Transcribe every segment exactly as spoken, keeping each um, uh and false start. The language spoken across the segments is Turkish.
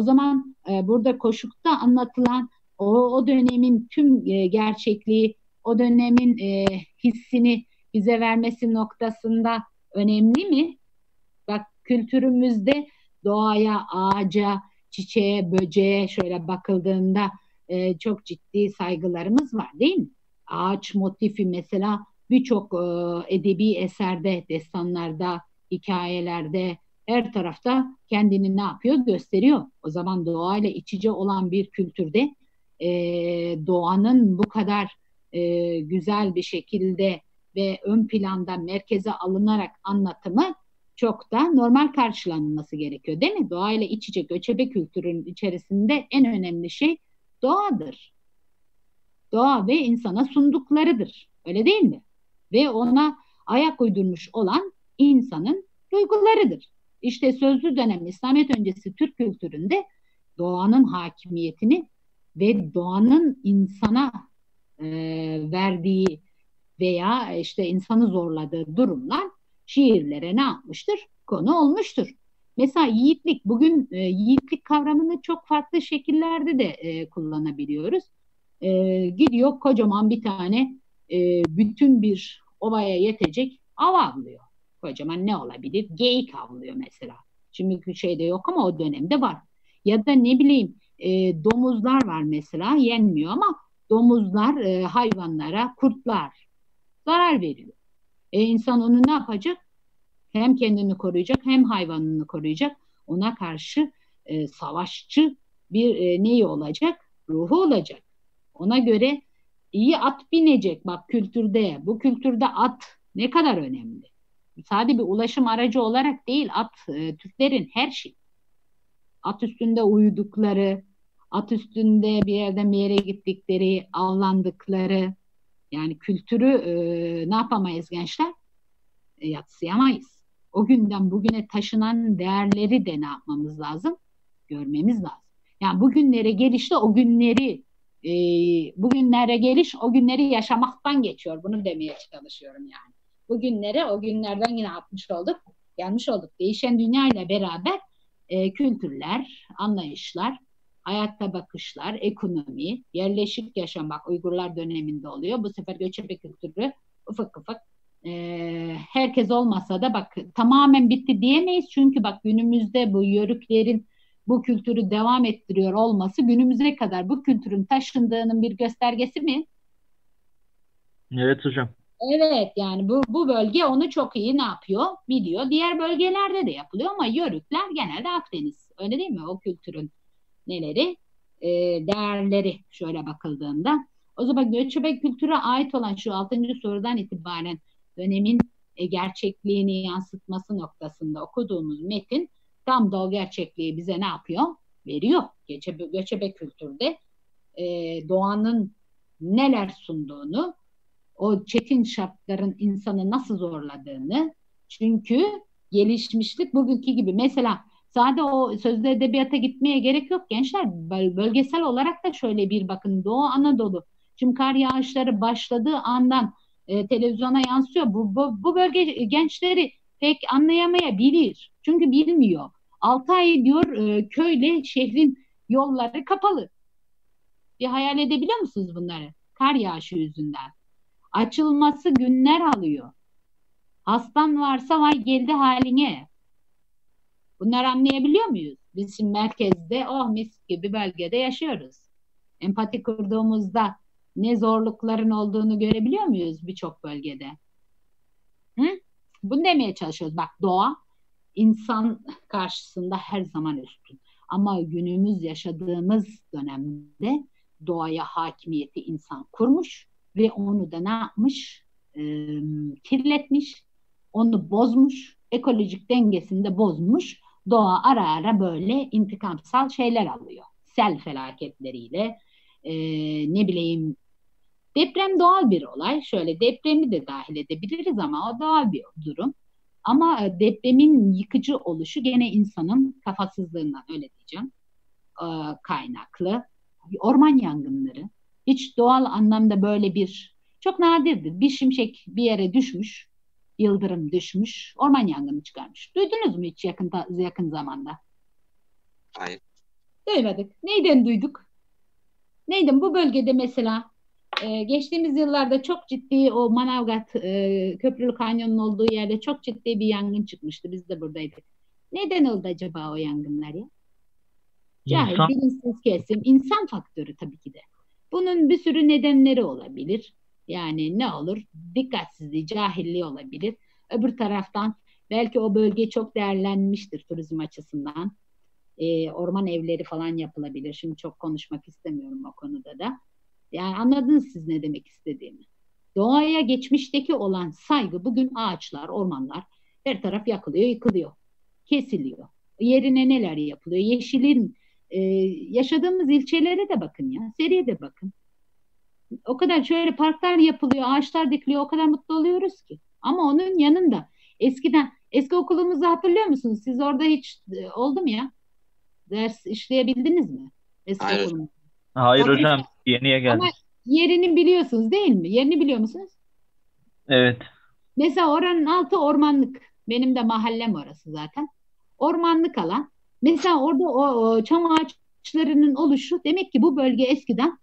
zaman e, burada Koşuk'ta anlatılan o, o dönemin tüm e, gerçekliği, o dönemin e, hissini bize vermesi noktasında önemli mi? Bak kültürümüzde doğaya, ağaca, çiçeğe, böceğe şöyle bakıldığında e, çok ciddi saygılarımız var değil mi? Ağaç motifi mesela birçok e, edebi eserde, destanlarda, hikayelerde, her tarafta kendini ne yapıyor? Gösteriyor. O zaman doğayla iç içe olan bir kültürde e, doğanın bu kadar e, güzel bir şekilde ve ön planda merkeze alınarak anlatımı çok da normal karşılanması gerekiyor değil mi? Doğayla iç içe göçebe kültürün içerisinde en önemli şey doğadır. Doğa ve insana sunduklarıdır. Öyle değil mi? Ve ona ayak uydurmuş olan insanın duygularıdır. İşte sözlü dönem İslamiyet öncesi Türk kültüründe doğanın hakimiyetini ve doğanın insana e, verdiği veya işte insanı zorladığı durumlar şiirlere ne yapmıştır? Konu olmuştur. Mesela yiğitlik, bugün e, yiğitlik kavramını çok farklı şekillerde de e, kullanabiliyoruz. E, gidiyor kocaman bir tane e, bütün bir ovaya yetecek av avlıyor. Kocaman ne olabilir? Geyik avlıyor mesela. Şimdiki şeyde yok ama o dönemde var. Ya da ne bileyim e, domuzlar var mesela, yenmiyor ama domuzlar e, hayvanlara, kurtlar zarar veriyor. E insan onu ne yapacak? Hem kendini koruyacak hem hayvanını koruyacak. Ona karşı e, savaşçı bir e, neyi olacak? Ruhu olacak. Ona göre iyi at binecek. Bak kültürde, bu kültürde at ne kadar önemli. Sadece bir ulaşım aracı olarak değil, at e, Türklerin her şeyi. At üstünde uyudukları, at üstünde bir yerden bir yere gittikleri, avlandıkları, yani kültürü e, ne yapamayız gençler? E, yadsıyamayız. O günden bugüne taşınan değerleri de ne yapmamız lazım? Görmemiz lazım. Yani bugünlere gelişte o günleri e, bugünlere geliş o günleri yaşamaktan geçiyor. Bunu demeye çalışıyorum yani. Bugünlere o günlerden yine atmış olduk. Gelmiş olduk. Değişen dünya ile beraber e, kültürler, anlayışlar, hayatta bakışlar, ekonomi, yerleşik yaşam bak Uygurlar döneminde oluyor. Bu sefer göçebe kültürü ufak ufak e, herkes olmasa da bak tamamen bitti diyemeyiz. Çünkü bak günümüzde bu yörüklerin bu kültürü devam ettiriyor olması günümüze kadar bu kültürün taşındığının bir göstergesi mi? Evet hocam. Evet yani bu, bu bölge onu çok iyi ne yapıyor? Biliyor. Diğer bölgelerde de yapılıyor ama yörükler genelde Akdeniz. Öyle değil mi? O kültürün neleri? E, değerleri şöyle bakıldığında. O zaman göçebe kültüre ait olan şu altıncı sorudan itibaren dönemin e, gerçekliğini yansıtması noktasında okuduğumuz metin tam da o gerçekliği bize ne yapıyor? Veriyor. Göçebe, göçebe kültürde e, doğanın neler sunduğunu, o çetin şartların insanı nasıl zorladığını, çünkü gelişmişlik bugünkü gibi mesela sadece o sözlü edebiyata gitmeye gerek yok gençler. Bölgesel olarak da şöyle bir bakın Doğu Anadolu. Şimdi kar yağışları başladığı andan e, televizyona yansıyor. Bu, bu, bu bölge gençleri pek anlayamayabilir. Çünkü bilmiyor. altı ay diyor e, köyle şehrin yolları kapalı. Bir hayal edebiliyor musunuz bunları? Kar yağışı yüzünden. Açılması günler alıyor. Hastan varsa vay geldi haline. Bunları anlayabiliyor muyuz? Biz şimdi merkezde oh mis gibi bölgede yaşıyoruz. Empati kurduğumuzda ne zorlukların olduğunu görebiliyor muyuz birçok bölgede? Hı? Bunu demeye çalışıyoruz. Bak doğa insan karşısında her zaman üstün. Ama günümüz yaşadığımız dönemde doğaya hakimiyeti insan kurmuş ve onu da ne yapmış? Ee, kirletmiş, onu bozmuş, ekolojik dengesini de bozmuş. Doğa ara ara böyle intikamsal şeyler alıyor. Sel felaketleriyle, e, ne bileyim deprem doğal bir olay. Şöyle depremi de dahil edebiliriz ama o doğal bir durum. Ama depremin yıkıcı oluşu gene insanın kafasızlığından öyle diyeceğim e, kaynaklı. Orman yangınları hiç doğal anlamda böyle bir çok nadirdir. Bir şimşek bir yere düşmüş, yıldırım düşmüş, orman yangını çıkarmış. Duydunuz mu hiç yakın yakın zamanda? Hayır. Duymadık. Neyden duyduk? Neyden bu bölgede mesela e, geçtiğimiz yıllarda çok ciddi o Manavgat e, Köprülü Kanyon'un olduğu yerde çok ciddi bir yangın çıkmıştı. Biz de buradaydık. Neden oldu acaba o yangınlar ya? Cahil, İnsan bilinçsiz kesim, insan faktörü tabii ki de. Bunun bir sürü nedenleri olabilir. Yani ne olur? Dikkatsizliği, cahilliği olabilir. Öbür taraftan belki o bölge çok değerlenmiştir turizm açısından. E, orman evleri falan yapılabilir. Şimdi çok konuşmak istemiyorum o konuda da. Yani anladınız siz ne demek istediğimi. Doğaya geçmişteki olan saygı bugün ağaçlar, ormanlar her taraf yakılıyor, yıkılıyor, kesiliyor. Yerine neler yapılıyor? Yeşilin e, yaşadığımız ilçelere de bakın ya, seriye de bakın. O kadar şöyle parklar yapılıyor, ağaçlar dikiliyor, o kadar mutlu oluyoruz ki. Ama onun yanında eskiden, eski okulumuzu hatırlıyor musunuz? Siz orada hiç e, oldu mu ya? Ders işleyebildiniz mi? Eski Hayır hocam. okulumuz. hayır Bak hocam, mesela, yeniye ama geldim. yerini biliyorsunuz değil mi? Yerini biliyor musunuz? Evet. Mesela oranın altı ormanlık. Benim de mahallem orası zaten. Ormanlık alan. Mesela orada o, o çam ağaçlarının oluşu demek ki bu bölge eskiden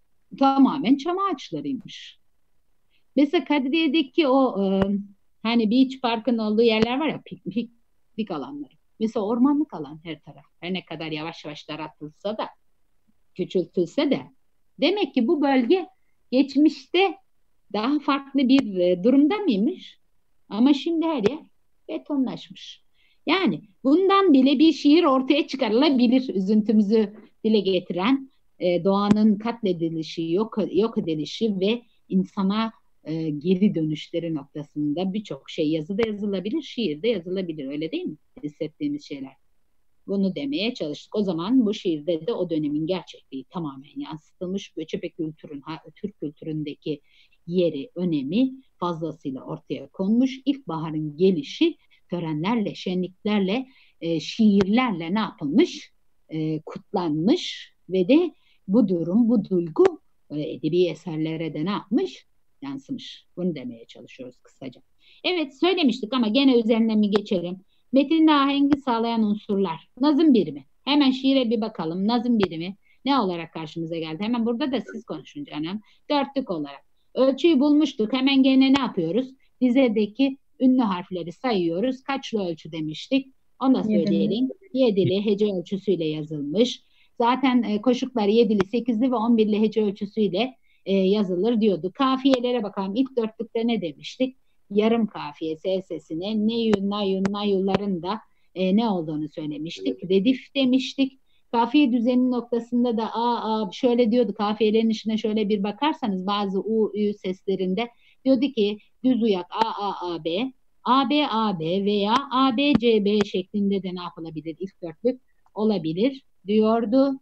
tamamen çam ağaçlarıymış. Mesela Kadriye'deki o e, hani beach parkın olduğu yerler var ya piknik, piknik alanları. Mesela ormanlık alan her taraf. Her ne kadar yavaş yavaş daraltılsa da küçültülse de demek ki bu bölge geçmişte daha farklı bir e, durumda mıymış? Ama şimdi her yer betonlaşmış. Yani bundan bile bir şiir ortaya çıkarılabilir, üzüntümüzü dile getiren e, doğanın katledilişi, yok, yok edilişi ve insana e, geri dönüşleri noktasında birçok şey yazıda yazılabilir, şiirde yazılabilir, öyle değil mi? Hissettiğimiz şeyler. Bunu demeye çalıştık. O zaman bu şiirde de o dönemin gerçekliği tamamen yansıtılmış. Göçebe kültürün, Türk kültüründeki yeri, önemi fazlasıyla ortaya konmuş. İlkbaharın gelişi törenlerle, şenliklerle, e, şiirlerle ne yapılmış? E, kutlanmış ve de bu durum, bu duygu e, edebi eserlere de ne yapmış? Yansımış. Bunu demeye çalışıyoruz kısaca. Evet söylemiştik ama gene üzerine mi geçelim? Metinde ahengi sağlayan unsurlar. Nazım birimi. Hemen şiire bir bakalım. Nazım birimi ne olarak karşımıza geldi? Hemen burada da siz konuşun canım. Dörtlük olarak. Ölçüyü bulmuştuk. Hemen gene ne yapıyoruz? Dizedeki ünlü harfleri sayıyoruz. Kaçlı ölçü demiştik? Onu da söyleyelim. Yedili hece ölçüsüyle yazılmış. Zaten e, koşuklar yedili, sekizli ve on birli hece ölçüsüyle e, yazılır diyordu. Kafiyelere bakalım. İlk dörtlükte ne demiştik? Yarım kafiye S sesine neyun, nayun, nayuların da e, ne olduğunu söylemiştik. Redif demiştik. Kafiye düzeni noktasında da a, a şöyle diyordu, kafiyelerin içine şöyle bir bakarsanız bazı u, ü seslerinde diyordu ki düz uyak a, a, a, b, a, b, a, b veya a, b, c, b şeklinde de ne yapılabilir? İlk dörtlük olabilir diyordu.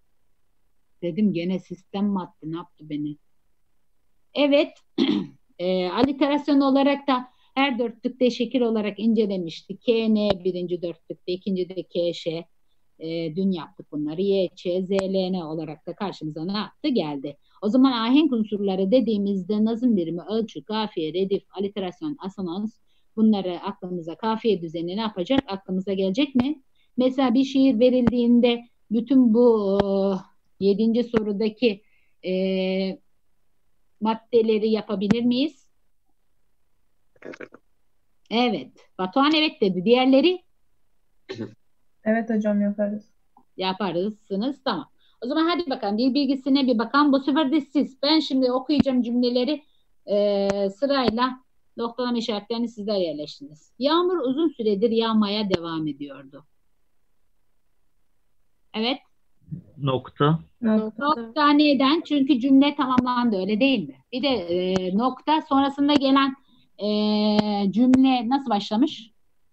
Dedim gene sistem mi attı, ne yaptı beni? Evet. E, aliterasyon olarak da her dörtlükte şekil olarak incelemiştik. K, N birinci dörtlükte, ikinci de K, Ş. E, dün yaptık bunları. Y, Ç, Z, L, N olarak da karşımıza ne yaptı? Geldi. O zaman ahenk unsurları dediğimizde nazım birimi, ölçü, kafiye, redif, aliterasyon, asonans bunları aklımıza, kafiye düzeni ne yapacak? Aklımıza gelecek mi? Mesela bir şiir verildiğinde bütün bu yedinci sorudaki e, maddeleri yapabilir miyiz? Evet. Batuhan evet dedi. Diğerleri? Evet hocam yaparız. Yaparsınız. Tamam. O zaman hadi bakalım. Dil bilgisine bir bakalım. Bu sefer de siz. Ben şimdi okuyacağım cümleleri e, sırayla noktalama işaretlerini sizler yerleştiniz. Yağmur uzun süredir yağmaya devam ediyordu. Evet. Nokta. Nokta. Nokta neden? Çünkü cümle tamamlandı, öyle değil mi? Bir de e, nokta sonrasında gelen e, cümle nasıl başlamış?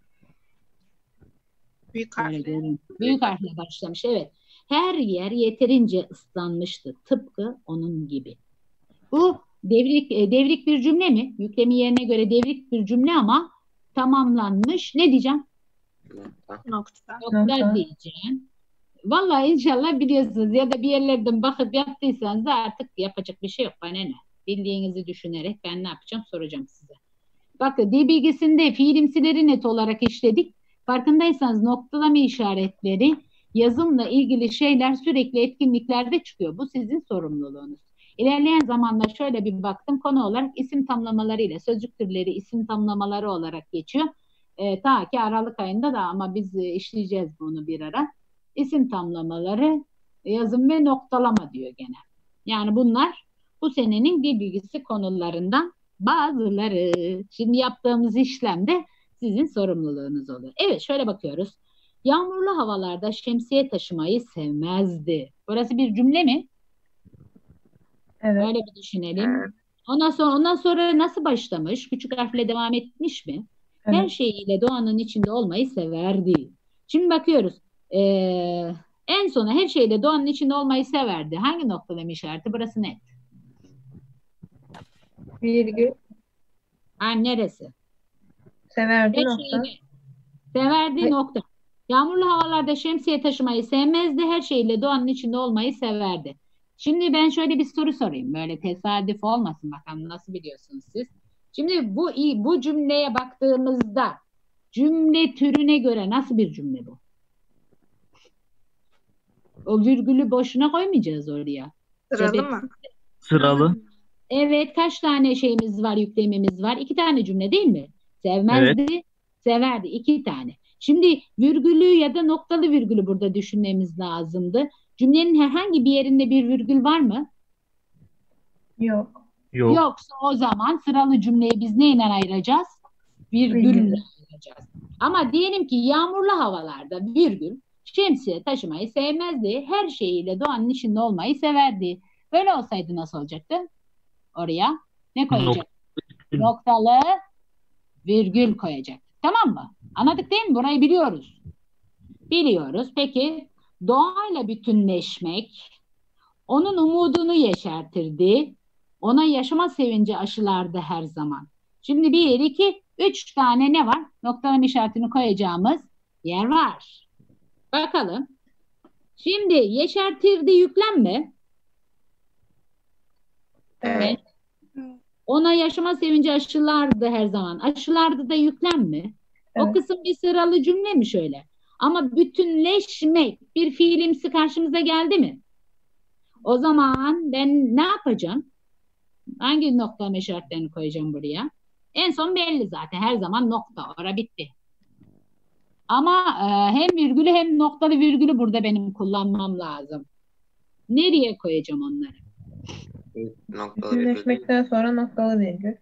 Büyük Böyle harfle. görün. Büyük harfle başlamış. Evet. Her yer yeterince ıslanmıştı. Tıpkı onun gibi. Bu devrik e, devrik bir cümle mi? Yüklemi yerine göre devrik bir cümle ama tamamlanmış. Ne diyeceğim? Nokta. Nokta. Nokta diyeceğim. Vallahi inşallah biliyorsunuz ya da bir yerlerden bakıp yaptıysanız da artık yapacak bir şey yok. Bana ne? Bildiğinizi düşünerek ben ne yapacağım soracağım size. Bakın dil bilgisinde fiilimsileri net olarak işledik. Farkındaysanız noktalama işaretleri yazımla ilgili şeyler sürekli etkinliklerde çıkıyor. Bu sizin sorumluluğunuz. İlerleyen zamanda şöyle bir baktım, konu olarak isim tamlamalarıyla sözcük türleri isim tamlamaları olarak geçiyor. E, ta ki Aralık ayında da, ama biz e, işleyeceğiz bunu bir ara. İsim tamlamaları, yazım ve noktalama diyor gene. Yani bunlar bu senenin dil bilgisi konularından bazıları. Şimdi yaptığımız işlemde sizin sorumluluğunuz oluyor. Evet, şöyle bakıyoruz. Yağmurlu havalarda şemsiye taşımayı sevmezdi. Burası bir cümle mi? Evet. Öyle bir düşünelim. Ondan sonra, ondan sonra nasıl başlamış? Küçük harfle devam etmiş mi? Her Evet. şeyiyle doğanın içinde olmayı severdi. Şimdi bakıyoruz. Ee, en sona her şeyle doğanın içinde olmayı severdi. Hangi noktalama işareti? Burası net. Virgül. Ha, neresi? Severdi Her nokta. şeyiyle. Severdi Ve- nokta. Yağmurlu havalarda şemsiye taşımayı sevmezdi. Her şeyle doğanın içinde olmayı severdi. Şimdi ben şöyle bir soru sorayım. Böyle tesadüf olmasın, bakalım nasıl biliyorsunuz siz. Şimdi bu bu cümleye baktığımızda cümle türüne göre nasıl bir cümle bu? O virgülü boşuna koymayacağız oraya. Sıralı Sebep. mı? Sıralı. Evet, kaç tane şeyimiz var, yüklemimiz var? İki tane cümle değil mi? Sevmezdi, severdi. İki tane. Şimdi virgülü ya da noktalı virgülü burada düşünmemiz lazımdı. Cümlenin herhangi bir yerinde bir virgül var mı? Yok. Yok. Yoksa o zaman sıralı cümleyi biz neyle ayıracağız? Virgülle Virgül. ayıracağız. Ama diyelim ki yağmurlu havalarda virgül şemsiye taşımayı sevmezdi. Her şeyiyle doğanın içinde olmayı severdi. Böyle olsaydı nasıl olacaktı? Oraya ne koyacak? Noktalı virgül koyacak. Tamam mı? Anladık değil mi? Burayı biliyoruz. Biliyoruz. Peki doğayla bütünleşmek onun umudunu yeşertirdi. Ona yaşama sevinci aşılardı her zaman. Şimdi bir, iki, üç tane ne var? Noktalama işaretini koyacağımız yer var. Bakalım. Şimdi yeşertirdi yüklem mi? Evet. Ona yaşama sevinci aşılardı her zaman. Aşılardı da yüklem mi? O Evet. kısım bir sıralı cümle mi şöyle? Ama bütünleşmek bir fiilimsi karşımıza geldi mi? O zaman ben ne yapacağım? Hangi noktalama işaretlerini koyacağım buraya? En son belli zaten. Her zaman nokta. Ora bitti. Ama e, hem virgülü hem noktalı virgülü burada benim kullanmam lazım. Nereye koyacağım onları? Noktalı virgül. Bütünleşmekten sonra noktalı virgül.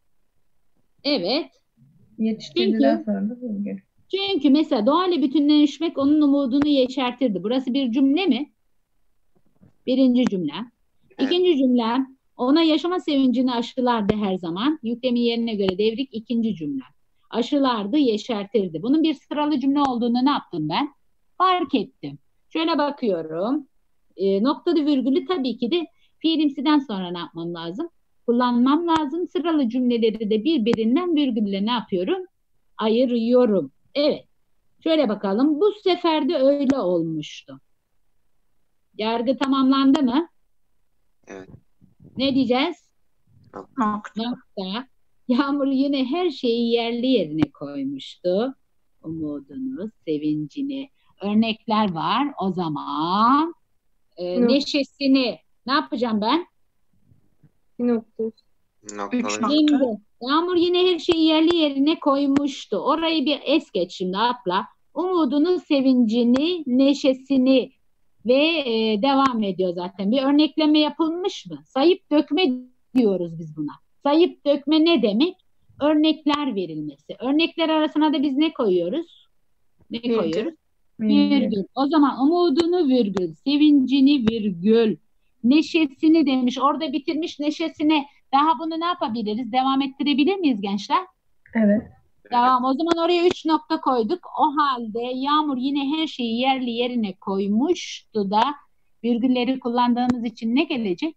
Evet. Yetiştirdiğinden Çünkü- sonra da virgül. Çünkü mesela doğayla bütünleşmek onun umudunu yeşertirdi. Burası bir cümle mi? Birinci cümle. Evet. İkinci cümle, ona yaşama sevincini aşılardı her zaman. Yüklemin yerine göre devrik ikinci cümle. Aşılardı, yeşertirdi. Bunun bir sıralı cümle olduğunu ne yaptım ben? Fark ettim. Şöyle bakıyorum. E, noktalı virgülü tabii ki de fiilimsiden sonra ne yapmam lazım? Kullanmam lazım. Sıralı cümleleri de birbirinden virgülle ne yapıyorum? Ayırıyorum. Evet. Şöyle bakalım. Bu sefer de öyle olmuştu. Yargı tamamlandı mı? Evet. Ne diyeceğiz? Nokta. Nokta. Yağmur yine her şeyi yerli yerine koymuştu. Umudunu, sevincini. Örnekler var. O zaman e, Yok. neşesini ne yapacağım ben? Nokta. Noktalı virgül. Şimdi Yağmur yine her şeyi yerli yerine koymuştu. Orayı bir es geç şimdi, atla. Umudunu, sevincini, neşesini ve e, devam ediyor zaten. Bir örnekleme yapılmış mı? Sayıp dökme diyoruz biz buna. Sayıp dökme ne demek? Örnekler verilmesi. Örnekler arasına da biz ne koyuyoruz? Ne Virgül. koyuyoruz? Virgül. Virgül. O zaman umudunu virgül, sevincini virgül, neşesini demiş. Orada bitirmiş neşesine. Daha bunu ne yapabiliriz? Devam ettirebilir miyiz gençler? Evet. Devam. O zaman oraya üç nokta koyduk. O halde Yağmur yine her şeyi yerli yerine koymuştu da virgülleri kullandığımız için ne gelecek?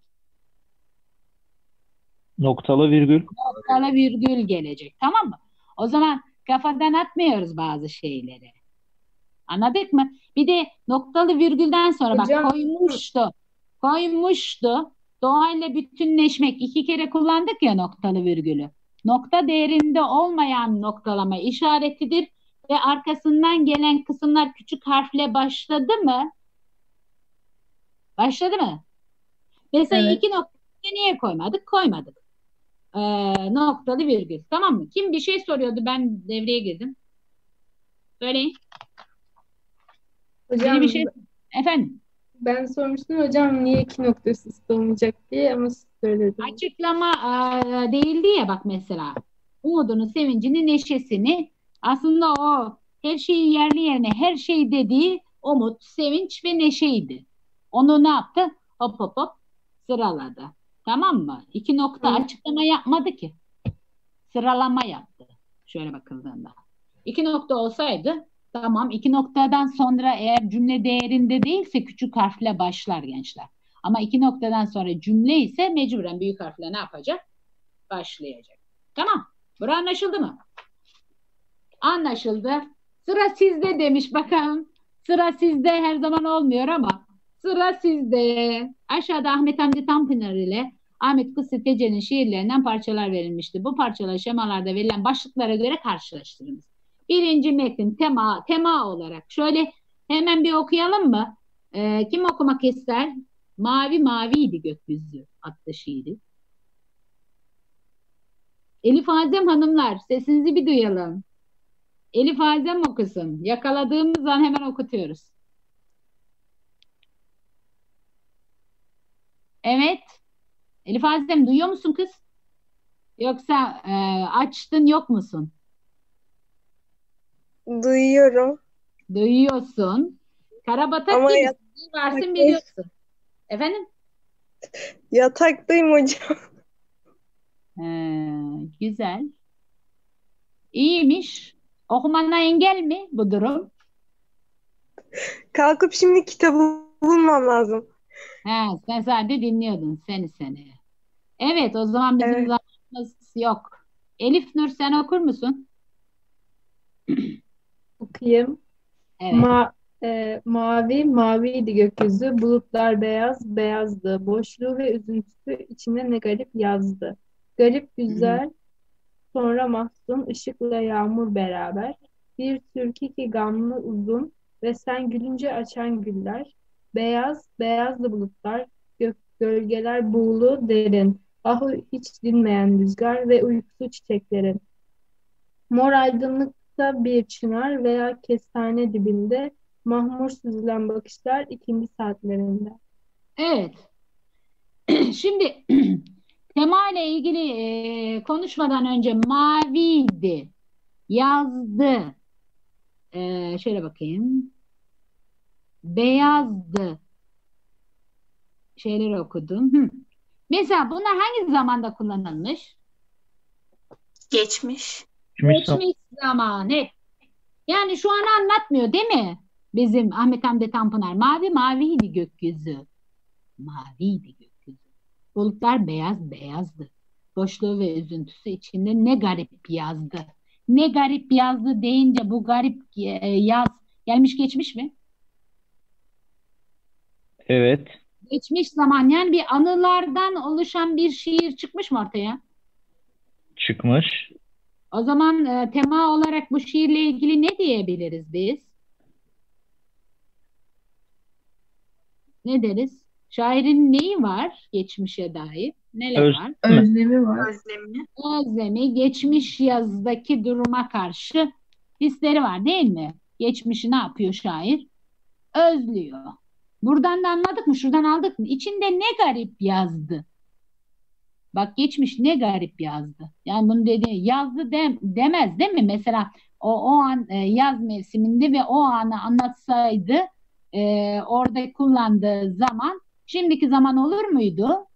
Noktalı virgül. Noktalı virgül gelecek. Tamam mı? O zaman kafadan atmıyoruz bazı şeyleri. Anladık mı? Bir de noktalı virgülden sonra Hocam- bak koymuştu. Koymuştu. Doğayla bütünleşmek. iki kere kullandık ya noktalı virgülü. Nokta değerinde olmayan noktalama işaretidir. ve arkasından gelen kısımlar küçük harfle başladı mı? Başladı mı? Mesela Evet. iki nokta niye koymadık? Koymadık. Ee, noktalı virgül. Tamam mı? Kim bir şey soruyordu? Ben devreye girdim. Söyleyin. Biri Hocam bir şey... Efendim? ben sormuştum hocam niye iki noktası olmayacak diye ama siz söylediniz. Açıklama e, değildi ya bak mesela. Umudunu, sevincini, neşesini aslında o her şeyi yerli yerine her şey dediği umut, sevinç ve neşeydi. Onu ne yaptı? Hop hop hop sıraladı. Tamam mı? İki nokta Hı. açıklama yapmadı ki. Sıralama yaptı. Şöyle bakıldığında. İki nokta olsaydı tamam, iki noktadan sonra eğer cümle değerinde değilse küçük harfle başlar gençler. Ama iki noktadan sonra cümle ise mecburen büyük harfle ne yapacak? Başlayacak. Tamam. Burası anlaşıldı mı? Anlaşıldı. Sıra sizde demiş bakalım. Sıra sizde her zaman olmuyor ama sıra sizde. Aşağıda Ahmet Hamdi Tanpınar ile Ahmet Kısıt Gece'nin şiirlerinden parçalar verilmişti. Bu parçalar şemalarda verilen başlıklara göre karşılaştırınız. Birinci metin tema tema olarak şöyle hemen bir okuyalım mı? Ee, kim okumak ister? Mavi maviydi gökyüzü adlı şiiri. Elif Azem hanımlar sesinizi bir duyalım. Elif Azem okusun. Yakaladığımız an hemen okutuyoruz. Evet. Elif Azem duyuyor musun kız? Yoksa e, açtın yok musun? Duyuyorum Duyuyorsun. Karabatak ama gibi yat- varsın biliyorsun. Efendim? yataktayım hocam. Ee, güzel. İyiymiş. Okumana engel mi bu durum? Kalkıp şimdi kitabı bulmam lazım. Ha, sen sadece dinliyordun seni seni. Evet, o zaman bizim Evet. zamanımız yok. Elif Nur sen okur musun? Okuyayım. Evet. Ma e, mavi maviydi gökyüzü, bulutlar beyaz beyazdı. Boşluğu ve üzüntüsü içinde ne garip yazdı. Garip güzel, sonra mahzun, ışıkla yağmur beraber. Bir türkü ki gamlı uzun ve sen gülünce açan güller. Beyaz, beyazlı bulutlar, gök, gölgeler buğulu derin. Ah hiç dinmeyen rüzgar ve uykusu çiçeklerin. Mor aydınlıkta bir çınar veya kestane dibinde mahmur süzülen bakışlar ikindi saatlerinde. Evet. Şimdi tema ile ilgili e, konuşmadan önce maviydi, yazdı. E, şöyle bakayım. Beyazdı. Şeyleri okudum. Hı. Mesela bunlar hangi zamanda kullanılmış? Geçmiş. Geçmiş zaman. Geçmiş zaman. Evet. Yani şu an anlatmıyor değil mi? Bizim Ahmet Hamdi Tanpınar. Mavi maviydi gökyüzü. Maviydi gökyüzü. Bulutlar beyaz beyazdı. Boşluğu ve üzüntüsü içinde ne garip yazdı. Ne garip yazdı deyince bu garip e, yaz gelmiş geçmiş mi? Evet. Geçmiş zaman yani bir anılardan oluşan bir şiir çıkmış mı ortaya? Çıkmış. O zaman e, tema olarak bu şiirle ilgili ne diyebiliriz biz? Ne deriz? Şairin neyi var geçmişe dair? Neler Öz- var? Özlemi var. Özlemi. Özlemi, geçmiş yazdaki duruma karşı hisleri var değil mi? Geçmişi ne yapıyor şair? Özlüyor. Buradan da anladık mı? Şuradan aldık mı? İçinde ne garip yazdı? Bak geçmiş ne garip yazdı. Yani bunu dedi yazdı de, demez değil mi? Mesela o, o an e, yaz mevsiminde ve o anı anlatsaydı e, orada kullandığı zaman şimdiki zaman olur muydu?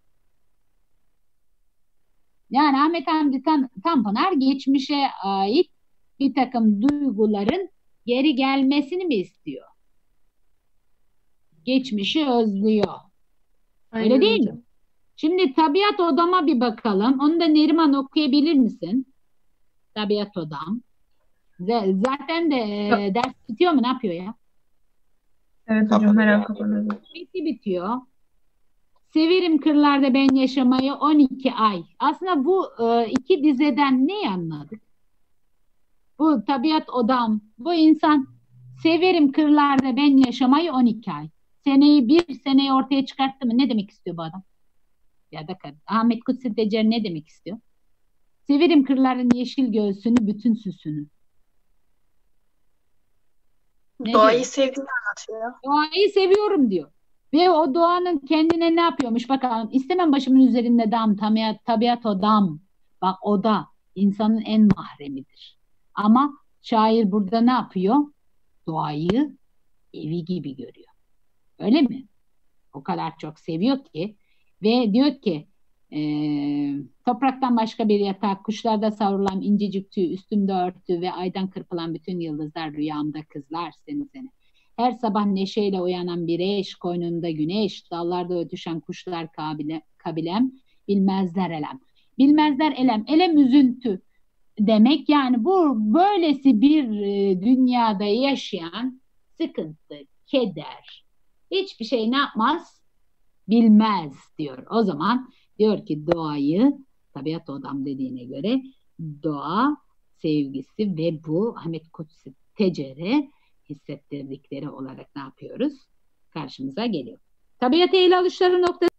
Yani Ahmet Hamdi Tan Tanpınar geçmişe ait bir takım duyguların geri gelmesini mi istiyor? Geçmişi özlüyor. Öyle Aynen değil mi? hocam. Şimdi tabiat odama bir bakalım. Onu da Neriman okuyabilir misin? Tabiat odam. Z- Zaten de e, ders bitiyor mu? Ne yapıyor ya? Evet hocam her an kapanıyor. Bitti bitiyor. Severim kırlarda ben yaşamayı on iki ay. Aslında bu e, iki dizeden ne anladık? Bu tabiat odam. Bu insan severim kırlarda ben yaşamayı on iki ay. Seneyi bir seneyi ortaya çıkarttı mı? Ne demek istiyor bu adam? Ya da kadın. Ahmet Kutsi Tecer ne demek istiyor? Severim kırların yeşil göğsünü, bütün süsünü. Ne Doğayı diyor? sevdiğini anlatıyor. Doğayı seviyorum diyor. Ve o doğanın kendine ne yapıyormuş bakalım. İstemem başımın üzerinde dam, tabiat, tabiat o dam. Bak o da insanın en mahremidir. Ama şair burada ne yapıyor? Doğayı evi gibi görüyor. Öyle mi? O kadar çok seviyor ki ve diyor ki eee, topraktan başka bir yatak, kuşlarda savrulan incecik tüy, üstümde örtü ve aydan kırpılan bütün yıldızlar rüyamda kızlar seni seni. Her sabah neşeyle uyanan bir eş, koynunda güneş, dallarda ötüşen kuşlar kabile, kabilem, bilmezler elem. Bilmezler elem, elem üzüntü demek yani bu böylesi bir e, dünyada yaşayan sıkıntı, keder, hiçbir şey ne yapmaz? Bilmez diyor. O zaman diyor ki doğayı, tabiat odam dediğine göre doğa sevgisi ve bu Ahmet Kutsi Tecer'e hissettirdikleri olarak ne yapıyoruz? Karşımıza geliyor. Tabiatı ele alışları noktası